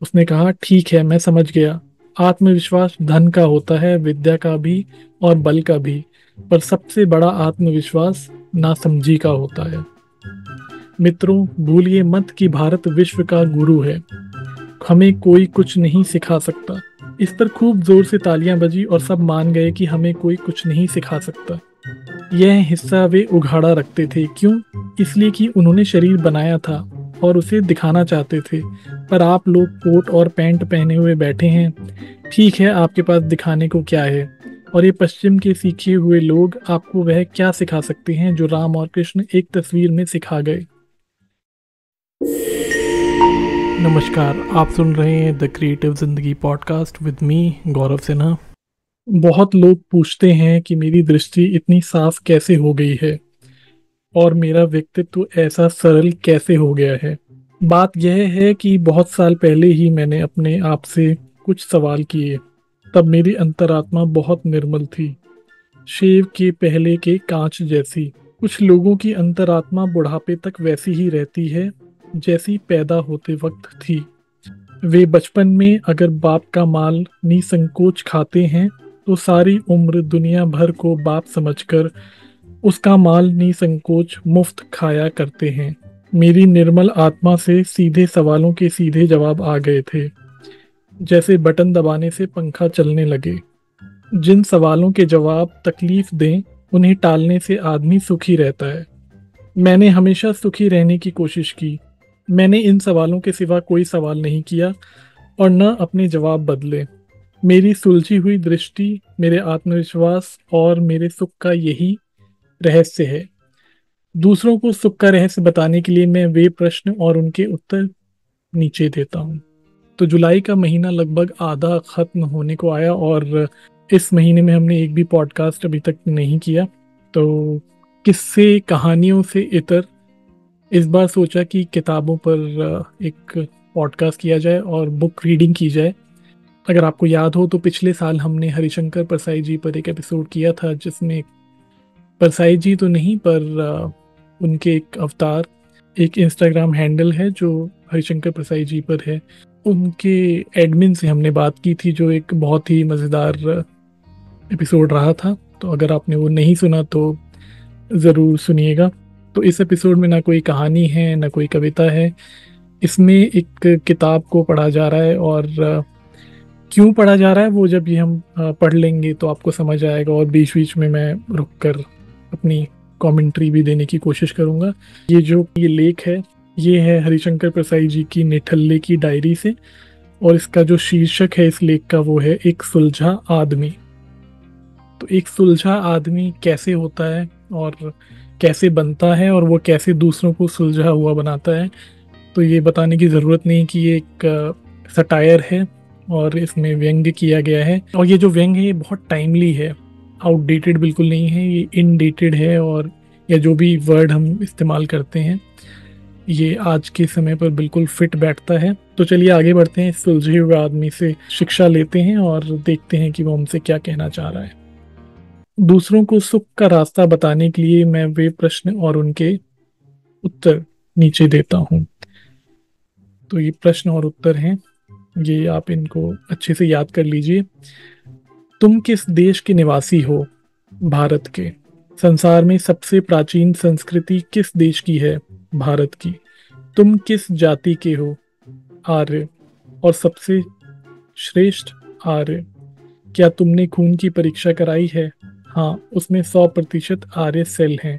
उसने कहा, ठीक है, मैं समझ गया। आत्मविश्वास धन का होता है, विद्या का भी और बल का भी। पर सबसे बड़ा आत्मविश्वास नासमझी का होता है। मित्रों, भूलिए मत कि भारत विश्व का गुरु है। हमें कोई कुछ नहीं सिखा सकता। इस पर खूब जोर से तालियां बजी और सब मान गए कि हमें कोई कुछ नहीं सिखा सकता। यह हिस्सा वे उघाड़ा रखते थे। क्यों? इसलिए कि उन्होंने शरीर बनाया था और उसे दिखाना चाहते थे। पर आप लोग कोट और पैंट पहने हुए बैठे हैं। ठीक है, आपके पास दिखाने को क्या है? और ये पश्चिम के सीखे हुए लोग आपको वह क्या सिखा सकते हैं जो राम और कृष्ण एक तस्वीर में सिखा गए? नमस्कार, आप सुन रहे हैं the creative Zindagi podcast with me, Gaurav Sinha. बहुत लोग पूछते हैं कि मेरी दृष्टि इतनी साफ कैसे हो गई है और मेरा व्यक्तित्व ऐसा सरल कैसे हो गया है। बात यह है कि बहुत साल पहले ही मैंने अपने आप से कुछ सवाल किए। तब मेरी अंतरात्मा बहुत निर्मल थी, शेव के पहले के कांच जैसी। कुछ लोगों की अंतरात्मा बुढ़ापे तक वैसी ही रहती है जैसी पैदा होते वक्त थी। वे बचपन में अगर बाप का माल निसंकोच खाते हैं तो सारी उम्र दुनिया भर को बाप समझकर उसका माल निसंकोच मुफ्त खाया करते हैं। मेरी निर्मल आत्मा से सीधे सवालों के सीधे जवाब आ गए थे, जैसे बटन दबाने से पंखा चलने लगे। जिन सवालों के जवाब तकलीफ दें, उन्हें टालने से आदमी सुखी रहता है। मैंने हमेशा सुखी रहने की कोशिश की। मैंने इन सवालों के सिवा कोई सवाल नहीं किया और न अपने जवाब बदले। मेरी सुलझी हुई दृष्टि, मेरे आत्मविश्वास और मेरे सुख का यही रहस्य है। दूसरों को सुख का रहस्य बताने के लिए मैं वे प्रश्न और उनके उत्तर नीचे देता हूँ। तो जुलाई का महीना लगभग आधा खत्म होने को आया और इस महीने में हमने एक भी पॉडकास्ट अभी तक नहीं किया। तो किस्से कहानियों से इतर इस बार सोचा कि किताबों पर एक पॉडकास्ट किया जाए और बुक रीडिंग की जाए। अगर आपको याद हो तो पिछले साल हमने हरिशंकर परसाई जी पर एक एपिसोड किया था, जिसमें परसाई जी तो नहीं पर उनके एक अवतार, एक इंस्टाग्राम हैंडल है जो हरिशंकर परसाई जी पर है, उनके एडमिन से हमने बात की थी, जो एक बहुत ही मज़ेदार एपिसोड रहा था। तो अगर आपने वो नहीं सुना तो ज़रूर सुनिएगा। तो इस एपिसोड में ना कोई कहानी है ना कोई कविता है। इसमें एक किताब को पढ़ा जा रहा है और क्यों पढ़ा जा रहा है वो जब ये हम पढ़ लेंगे तो आपको समझ आएगा, और बीच बीच में मैं रुक कर अपनी कमेंट्री भी देने की कोशिश करूंगा। ये लेख है, ये है हरिशंकर प्रसाई जी की निठल्ले की डायरी से, और इसका जो शीर्षक है इस लेख का वो है एक सुलझा आदमी। तो एक सुलझा आदमी कैसे होता है और कैसे बनता है और वो कैसे दूसरों को सुलझा हुआ बनाता है, तो ये बताने की ज़रूरत नहीं कि ये एक सटायर है और इसमें व्यंग्य किया गया है। और ये जो व्यंग्य है ये बहुत टाइमली है, आउटडेटेड बिल्कुल नहीं है, ये इनडेटेड है। और या जो भी वर्ड हम इस्तेमाल करते हैं ये आज के समय पर बिल्कुल फिट बैठता है। तो चलिए आगे बढ़ते हैं, इस सुलझे हुए आदमी से शिक्षा लेते हैं और देखते हैं कि वो हमसे क्या कहना चाह रहा है। दूसरों को सुख का रास्ता बताने के लिए मैं वे प्रश्न और उनके उत्तर नीचे देता हूँ। तो ये प्रश्न और उत्तर हैं, ये आप इनको अच्छे से याद कर लीजिए। तुम किस देश के निवासी हो? भारत के। संसार में सबसे प्राचीन संस्कृति किस देश की है? भारत की। तुम किस जाति के हो? आर्य। और सबसे श्रेष्ठ आर्य। क्या तुमने खून की परीक्षा कराई है? हाँ, उसमें 100% आर्य सेल हैं।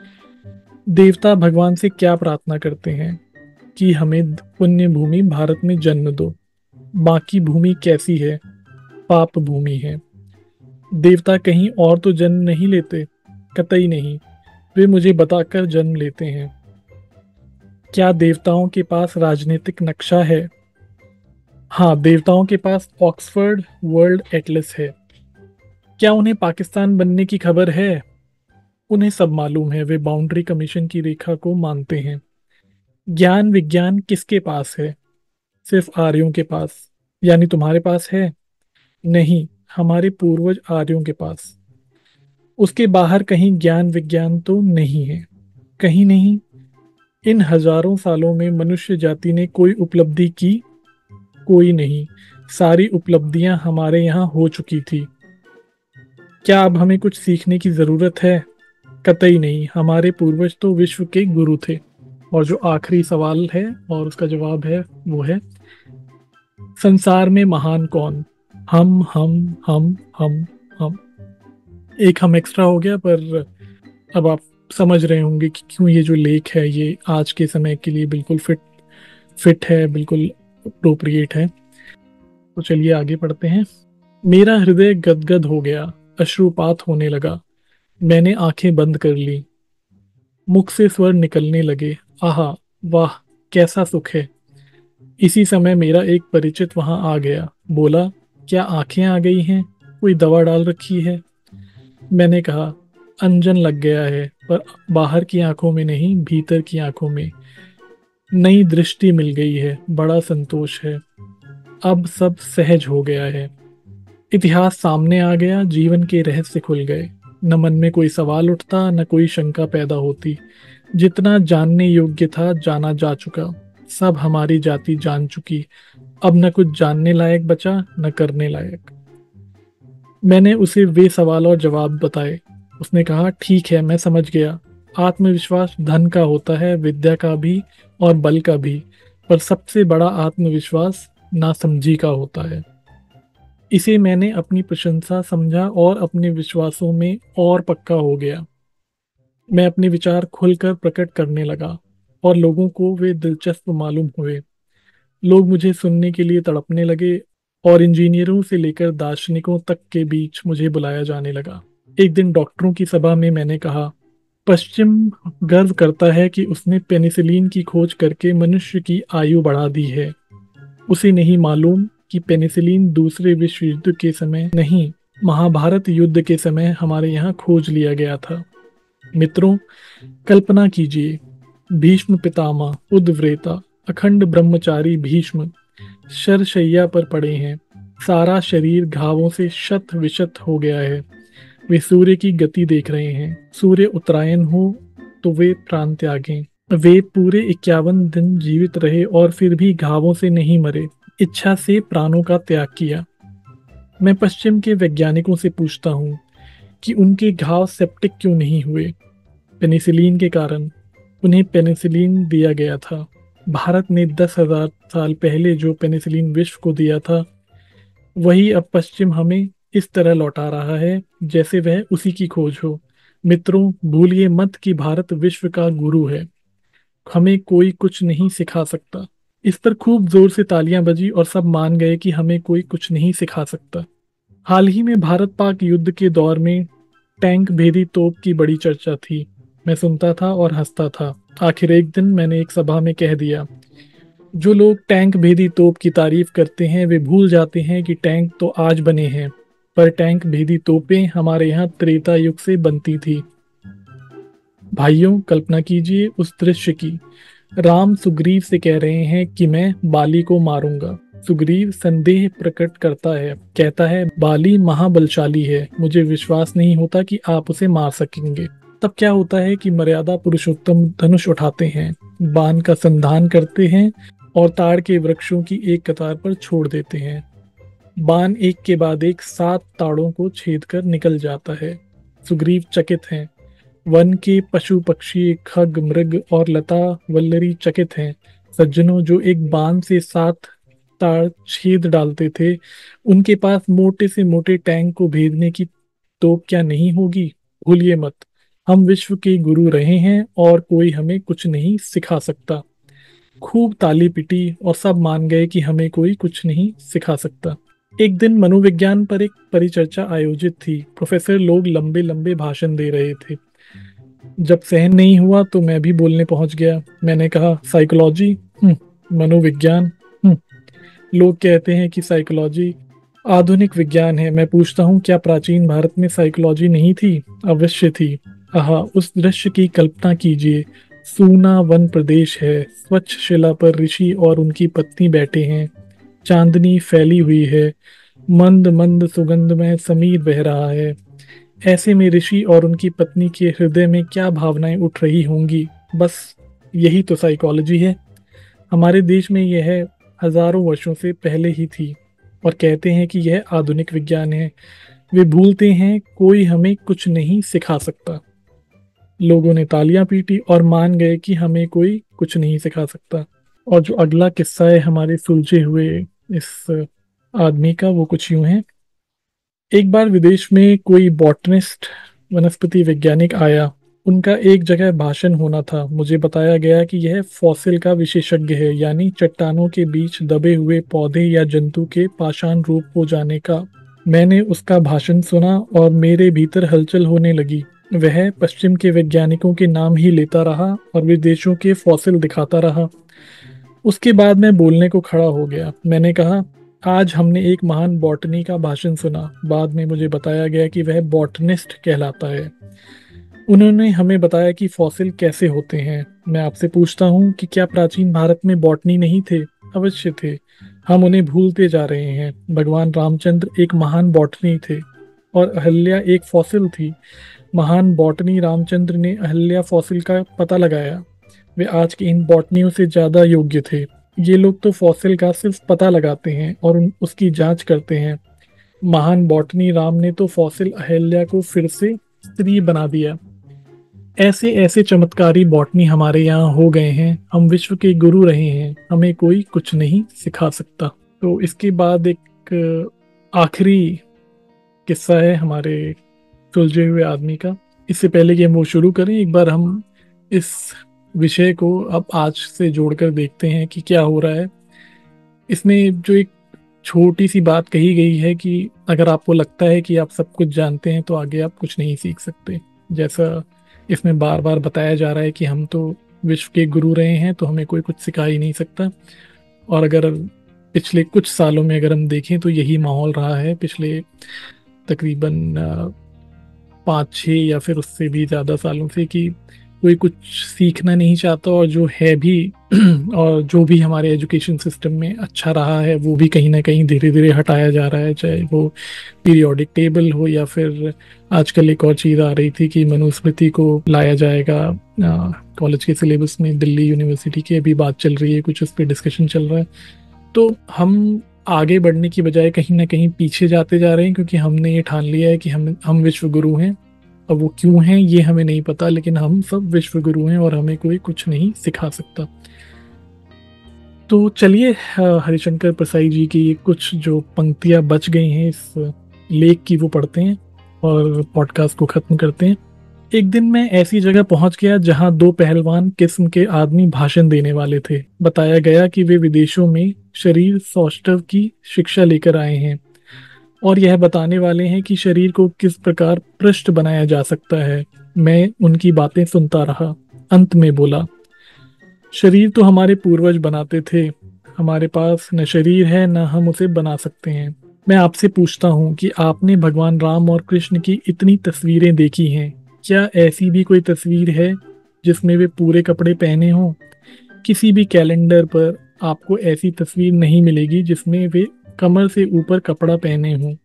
देवता भगवान से क्या प्रार्थना करते हैं? कि हमें पुण्य भूमि भारत में जन्म दो। बाकी भूमि कैसी है? पाप भूमि है। देवता कहीं और तो जन्म नहीं लेते? कतई नहीं, वे मुझे बताकर जन्म लेते हैं। क्या देवताओं के पास राजनीतिक नक्शा है? हाँ, देवताओं के पास ऑक्सफोर्ड वर्ल्ड एटलस है। क्या उन्हें पाकिस्तान बनने की खबर है? उन्हें सब मालूम है, वे बाउंड्री कमीशन की रेखा को मानते हैं। ज्ञान विज्ञान किसके पास है? सिर्फ आर्यों के पास। यानी तुम्हारे पास है? नहीं, हमारे पूर्वज आर्यों के पास। उसके बाहर कहीं ज्ञान विज्ञान तो नहीं है? कहीं नहीं। इन हजारों सालों में मनुष्य जाति ने कोई उपलब्धि की? कोई नहीं, सारी उपलब्धियां हमारे यहाँ हो चुकी थी। क्या अब हमें कुछ सीखने की जरूरत है? कतई नहीं, हमारे पूर्वज तो विश्व के गुरु थे। और जो आखिरी सवाल है और उसका जवाब है वो है, संसार में महान कौन? हम। एक हम एक्स्ट्रा हो गया, पर अब आप समझ रहे होंगे कि क्यों ये जो लेख है ये आज के समय के लिए बिल्कुल फिट है, बिल्कुल अप्रोप्रिएट है। तो चलिए आगे पढ़ते हैं। मेरा हृदय गदगद हो गया, अश्रुपात होने लगा। मैंने आंखें बंद कर ली। मुख से स्वर निकलने लगे, आहा, वाह, कैसा सुख है। इसी समय मेरा एक परिचित वहां आ गया। बोला, क्या आंखें आ गई हैं? कोई दवा डाल रखी है? मैंने कहा, अंजन लग गया है, पर बाहर की आंखों में नहीं, भीतर की आंखों में। नई दृष्टि मिल गई है, बड़ा संतोष है। अब सब सहज हो गया है। इतिहास सामने आ गया, जीवन के रहस्य खुल गए। न मन में कोई सवाल उठता, न कोई शंका पैदा होती। जितना जानने योग्य था जाना जा चुका। सब हमारी जाति जान चुकी। अब न कुछ जानने लायक बचा, न करने लायक। मैंने उसे वे सवाल और जवाब बताए। उसने कहा, ठीक है, मैं समझ गया। आत्मविश्वास धन का होता है, विद्या का भी और बल का भी। पर सबसे बड़ा आत्मविश्वास नासमझी का होता है। इसे मैंने अपनी प्रशंसा समझा और अपने विश्वासों में और पक्का हो गया। मैं अपने विचार खुलकर प्रकट करने लगा और लोगों को वे दिलचस्प मालूम हुए। लोग मुझे सुनने के लिए तड़पने लगे और इंजीनियरों से लेकर दार्शनिकों तक के बीच मुझे बुलाया जाने लगा। एक दिन डॉक्टरों की सभा में मैंने कहा, पश्चिम गर्व करता है कि उसने पेनिसिलिन की खोज करके मनुष्य की आयु बढ़ा दी है। उसे नहीं मालूम कि पेनिसिलिन दूसरे विश्व युद्ध के समय नहीं, महाभारत युद्ध के समय हमारे यहाँ खोज लिया गया था। मित्रों, कल्पना कीजिए, भीष्म पितामह, उद्व्रेता, अखंड ब्रह्मचारी भीष्म शरशैया पर पड़े हैं। सारा शरीर घावों से शत विशत हो गया है। वे सूर्य की गति देख रहे हैं। सूर्य उत्तरायण हो तो वे प्राण त्यागें। वे पूरे 51 दिन जीवित रहे और फिर भी घावों से नहीं मरे। इच्छा से प्राणों का त्याग किया। मैं पश्चिम के वैज्ञानिकों से पूछता हूँ कि उनके घाव सेप्टिक क्यों नहीं हुए? पेनिसिलिन के कारण। उन्हें पेनिसिलिन दिया गया था। भारत ने 10,000 साल पहले जो पेनिसिलिन विश्व को दिया था, वही अब पश्चिम हमें इस तरह लौटा रहा है जैसे वह उसी की खोज हो। मित्रों, भूलिए मत कि भारत विश्व का गुरु है। हमें कोई कुछ नहीं सिखा सकता। इस पर खूब जोर से तालियां बजी और सब मान गए कि हमें कोई कुछ नहीं सिखा सकता। हाल ही में भारत पाक युद्ध के दौर में टैंक भेदी तोप की बड़ी चर्चा थी। मैं सुनता था और हंसता था। आखिर एक दिन मैंने एक सभा में कह दिया, जो लोग टैंक भेदी तोप की तारीफ करते हैं वे भूल जाते हैं कि टैंक तो आज बने हैं, पर टैंक भेदी तोपें हमारे यहाँ त्रेता युग से बनती थी। भाइयों, कल्पना कीजिए उस दृश्य की। राम सुग्रीव से कह रहे हैं कि मैं बाली को मारूंगा। सुग्रीव संदेह प्रकट करता है, कहता है, बाली महाबलशाली है, मुझे विश्वास नहीं होता कि आप उसे मार सकेंगे। तब क्या होता है कि मर्यादा पुरुषोत्तम धनुष उठाते हैं, बाण का संधान करते हैं और ताड़ के वृक्षों की एक कतार पर छोड़ देते हैं। बाण एक के बाद एक 7 ताड़ों को छेद कर निकल जाता है। सुग्रीव चकित हैं। वन के पशु पक्षी, खग मृग और लता वल्लरी चकित हैं। सज्जनों, जो एक बाण से 7 ताड़ छेद डालते थे, उनके पास मोटे से मोटे टैंक को भेदने की तोप क्या नहीं होगी? भूलिए मत, हम विश्व के गुरु रहे हैं और कोई हमें कुछ नहीं सिखा सकता। खूब ताली पिटी और सब मान गए कि हमें कोई कुछ नहीं सिखा सकता। एक दिन मनोविज्ञान पर एक परिचर्चा आयोजित थी। प्रोफेसर लोग लंबे लंबे भाषण दे रहे थे। जब सहन नहीं हुआ तो मैं भी बोलने पहुंच गया। मैंने कहा, साइकोलॉजी, मनोविज्ञान, लोग कहते हैं कि साइकोलॉजी आधुनिक विज्ञान है। मैं पूछता हूँ, क्या प्राचीन भारत में साइकोलॉजी नहीं थी? अवश्य थी। आहा, उस दृश्य की कल्पना कीजिए। सूना वन प्रदेश है, स्वच्छ शिला पर ऋषि और उनकी पत्नी बैठे हैं। चांदनी फैली हुई है, मंद मंद सुगंध में समीर बह रहा है। ऐसे में ऋषि और उनकी पत्नी के हृदय में क्या भावनाएं उठ रही होंगी? बस यही तो साइकोलॉजी है। हमारे देश में यह है हजारों वर्षों से पहले ही थी और कहते हैं कि यह आधुनिक विज्ञान है। वे भूलते हैं कोई हमें कुछ नहीं सिखा सकता। लोगों ने तालियां पीटी और मान गए कि हमें कोई कुछ नहीं सिखा सकता। और जो अगला किस्सा है हमारे सुलझे हुए इस आदमी का, वो कुछ यूं है। एक बार विदेश में कोई बॉटनिस्ट, वनस्पति वैज्ञानिक आया। उनका एक जगह भाषण होना था। मुझे बताया गया कि यह फॉसिल का विशेषज्ञ है, यानी चट्टानों के बीच दबे हुए पौधे या जंतु के पाषाण रूप हो जाने का। मैंने उसका भाषण सुना और मेरे भीतर हलचल होने लगी। वह पश्चिम के वैज्ञानिकों के नाम ही लेता रहा और विदेशों के फॉसिल दिखाता रहा। उसके बाद मैं बोलने को खड़ा हो गया। मैंने कहा, आज हमने एक महान बॉटनी का भाषण सुना। बाद में मुझे बताया गया कि वह बॉटनिस्ट कहलाता है। उन्होंने हमें बताया कि फॉसिल कैसे होते हैं। मैं आपसे पूछता हूँ कि क्या प्राचीन भारत में बॉटनी नहीं थे? अवश्य थे। हम उन्हें भूलते जा रहे हैं। भगवान रामचंद्र एक महान बॉटनी थे और अहल्या एक फॉसिल थी। महान बॉटनी रामचंद्र ने अहल्या फॉसिल का पता लगाया। वे आज के इन बॉटनियों से ज्यादा योग्य थे। ये लोग तो फॉसिल का सिर्फ पता लगाते हैं और उसकी जांच करते हैं। महान बॉटनी राम ने तो फॉसिल अहल्या को फिर से स्त्री बना दिया। ऐसे ऐसे चमत्कारी बॉटनी हमारे यहाँ हो गए हैं। हम विश्व के गुरु रहे हैं। हमें कोई कुछ नहीं सिखा सकता। तो इसके बाद एक आखिरी किस्सा है हमारे सुलझे हुए आदमी का। इससे पहले कि हम वो शुरू करें, एक बार हम इस विषय को अब आज से जोड़कर देखते हैं कि क्या हो रहा है। इसमें जो एक छोटी सी बात कही गई है कि अगर आपको लगता है कि आप सब कुछ जानते हैं तो आगे आप कुछ नहीं सीख सकते। जैसा इसमें बार बार बताया जा रहा है कि हम तो विश्व के गुरु रहे हैं तो हमें कोई कुछ सिखा ही नहीं सकता। और अगर पिछले कुछ सालों में अगर हम देखें तो यही माहौल रहा है पिछले तकरीबन 5-6 या फिर उससे भी ज़्यादा सालों से, कि कोई कुछ सीखना नहीं चाहता। और जो है भी और जो भी हमारे एजुकेशन सिस्टम में अच्छा रहा है वो भी कहीं ना कहीं धीरे धीरे हटाया जा रहा है, चाहे वो पीरियोडिक टेबल हो या फिर आजकल एक और चीज़ आ रही थी कि मनुस्मृति को लाया जाएगा कॉलेज के सिलेबस में। दिल्ली यूनिवर्सिटी की अभी बात चल रही है, कुछ उस पर डिस्कशन चल रहा है। तो हम आगे बढ़ने की बजाय कहीं ना कहीं पीछे जाते जा रहे हैं, क्योंकि हमने ये ठान लिया है कि हम विश्व गुरु हैं। अब वो क्यों हैं ये हमें नहीं पता, लेकिन हम सब विश्व गुरु हैं और हमें कोई कुछ नहीं सिखा सकता। तो चलिए हरिशंकर प्रसाई जी की ये कुछ जो पंक्तियां बच गई हैं इस लेख की वो पढ़ते हैं और पॉडकास्ट को खत्म करते हैं। एक दिन मैं ऐसी जगह पहुंच गया जहां 2 पहलवान किस्म के आदमी भाषण देने वाले थे। बताया गया कि वे विदेशों में शरीर सौष्ठव की शिक्षा लेकर आए हैं और यह बताने वाले हैं कि शरीर को किस प्रकार पृष्ठ बनाया जा सकता है। मैं उनकी बातें सुनता रहा। अंत में बोला, शरीर तो हमारे पूर्वज बनाते थे। हमारे पास न शरीर है न हम उसे बना सकते हैं। मैं आपसे पूछता हूँ कि आपने भगवान राम और कृष्ण की इतनी तस्वीरें देखी हैं, क्या ऐसी भी कोई तस्वीर है जिसमें वे पूरे कपड़े पहने हों? किसी भी कैलेंडर पर आपको ऐसी तस्वीर नहीं मिलेगी जिसमें वे कमर से ऊपर कपड़ा पहने हों।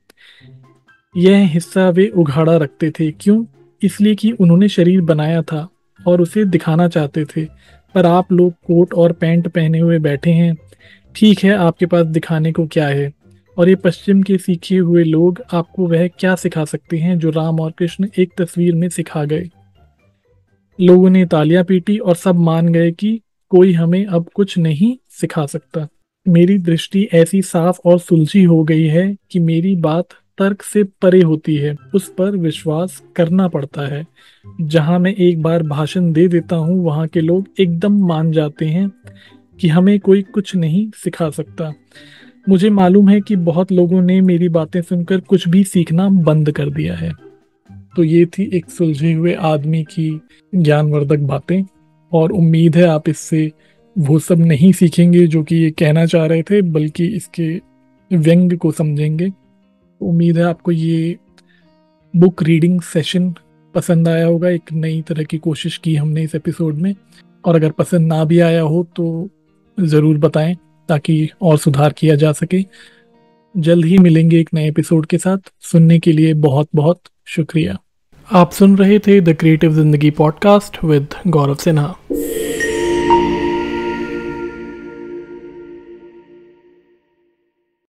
यह हिस्सा वे उघाड़ा रखते थे। क्यों? इसलिए कि उन्होंने शरीर बनाया था और उसे दिखाना चाहते थे। पर आप लोग कोट और पैंट पहने हुए बैठे हैं। ठीक है, आपके पास दिखाने को क्या है? और ये पश्चिम के सीखे हुए लोग आपको वह क्या सिखा सकते हैं जो राम और कृष्ण एक तस्वीर में सिखा गए? लोगों ने तालियां पीटी और सब मान गए कि कोई हमें अब कुछ नहीं सिखा सकता। मेरी दृष्टि ऐसी साफ और सुलझी हो गई है कि मेरी बात तर्क से परे होती है। उस पर विश्वास करना पड़ता है। जहां मैं एक बार भाषण दे देता हूं वहां के लोग एकदम मान जाते हैं कि हमें कोई कुछ नहीं सिखा सकता। मुझे मालूम है कि बहुत लोगों ने मेरी बातें सुनकर कुछ भी सीखना बंद कर दिया है। तो ये थी एक सुलझे हुए आदमी की ज्ञानवर्धक बातें, और उम्मीद है आप इससे वो सब नहीं सीखेंगे जो कि ये कहना चाह रहे थे, बल्कि इसके व्यंग को समझेंगे। उम्मीद है आपको ये बुक रीडिंग सेशन पसंद आया होगा। एक नई तरह की कोशिश की हमने इस एपिसोड में, और अगर पसंद ना भी आया हो तो ज़रूर बताएं ताकि और सुधार किया जा सके। जल्द ही मिलेंगे एक नए एपिसोड के साथ। सुनने के लिए बहुत बहुत शुक्रिया। आप सुन रहे थे the creative Zindagi podcast with Gaurav Sinha.